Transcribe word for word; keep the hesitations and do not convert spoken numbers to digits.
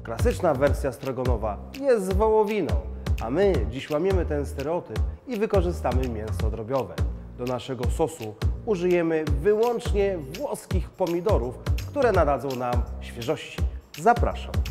Klasyczna wersja stroganowa jest z wołowiną, a my dziś łamiemy ten stereotyp i wykorzystamy mięso drobiowe. Do naszego sosu użyjemy wyłącznie włoskich pomidorów, które nadadzą nam świeżości. Zapraszam.